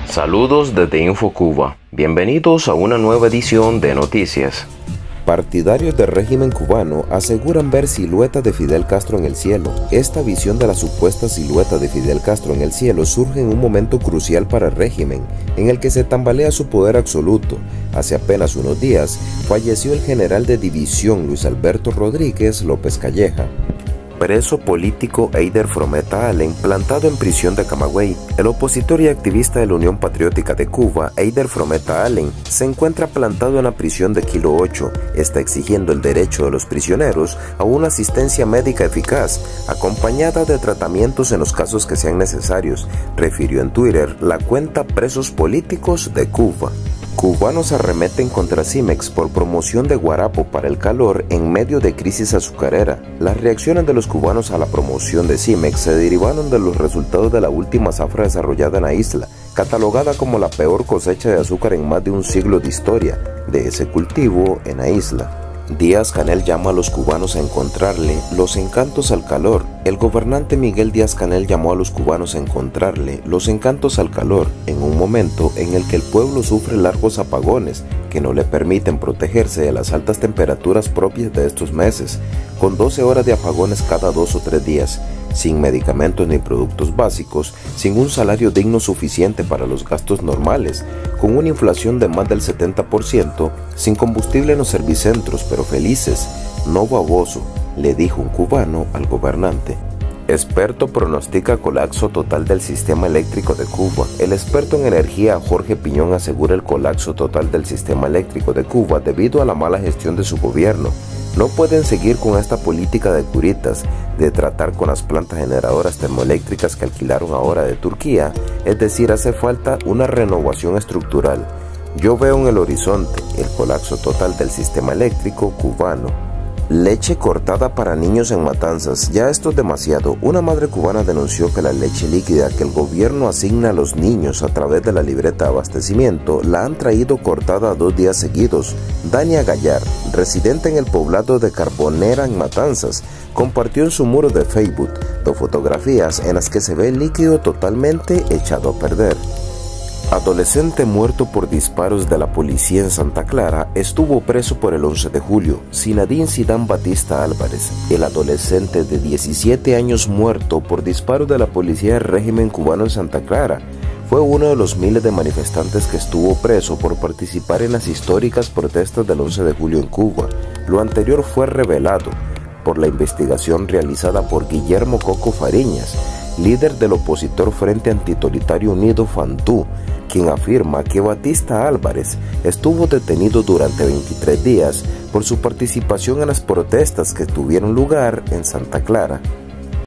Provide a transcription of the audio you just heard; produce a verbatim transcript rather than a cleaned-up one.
Saludos desde InfoCuba. Bienvenidos a una nueva edición de Noticias. Partidarios del régimen cubano aseguran ver silueta de Fidel Castro en el cielo. Esta visión de la supuesta silueta de Fidel Castro en el cielo surge en un momento crucial para el régimen, en el que se tambalea su poder absoluto. Hace apenas unos días, falleció el general de división Luis Alberto Rodríguez López Calleja. Preso político Eider Frometa Allen, plantado en prisión de Camagüey. El opositor y activista de la Unión Patriótica de Cuba, Eider Frometa Allen, se encuentra plantado en la prisión de Kilo ocho. Está exigiendo el derecho de los prisioneros a una asistencia médica eficaz, acompañada de tratamientos en los casos que sean necesarios, refirió en Twitter la cuenta Presos Políticos de Cuba. Cubanos arremeten contra Cimex por promoción de guarapo para el calor en medio de crisis azucarera. Las reacciones de los cubanos a la promoción de Cimex se derivaron de los resultados de la última zafra desarrollada en la isla, catalogada como la peor cosecha de azúcar en más de un siglo de historia de ese cultivo en la isla. Díaz-Canel llama a los cubanos a encontrarle los encantos al calor. El gobernante Miguel Díaz-Canel llamó a los cubanos a encontrarle los encantos al calor en un momento en el que el pueblo sufre largos apagones que no le permiten protegerse de las altas temperaturas propias de estos meses, con doce horas de apagones cada dos o tres días, sin medicamentos ni productos básicos, sin un salario digno suficiente para los gastos normales, con una inflación de más del setenta por ciento, sin combustible en los servicentros, pero felices, no baboso, le dijo un cubano al gobernante. Experto pronostica colapso total del sistema eléctrico de Cuba. El experto en energía Jorge Piñón asegura el colapso total del sistema eléctrico de Cuba debido a la mala gestión de su gobierno. No pueden seguir con esta política de curitas, de tratar con las plantas generadoras termoeléctricas que alquilaron ahora de Turquía, es decir, hace falta una renovación estructural. Yo veo en el horizonte el colapso total del sistema eléctrico cubano. Leche cortada para niños en Matanzas. Ya esto es demasiado. Una madre cubana denunció que la leche líquida que el gobierno asigna a los niños a través de la libreta de abastecimiento la han traído cortada dos días seguidos. Dania Gallar, residente en el poblado de Carbonera en Matanzas, compartió en su muro de Facebook dos fotografías en las que se ve el líquido totalmente echado a perder. Adolescente muerto por disparos de la policía en Santa Clara estuvo preso por el once de julio. Zinedine Zidane Batista Álvarez, el adolescente de diecisiete años muerto por disparos de la policía del régimen cubano en Santa Clara, fue uno de los miles de manifestantes que estuvo preso por participar en las históricas protestas del once de julio en Cuba. Lo anterior fue revelado por la investigación realizada por Guillermo Coco Fariñas, líder del opositor Frente Antitotalitario Unido Fantú, quien afirma que Batista Álvarez estuvo detenido durante veintitrés días por su participación en las protestas que tuvieron lugar en Santa Clara.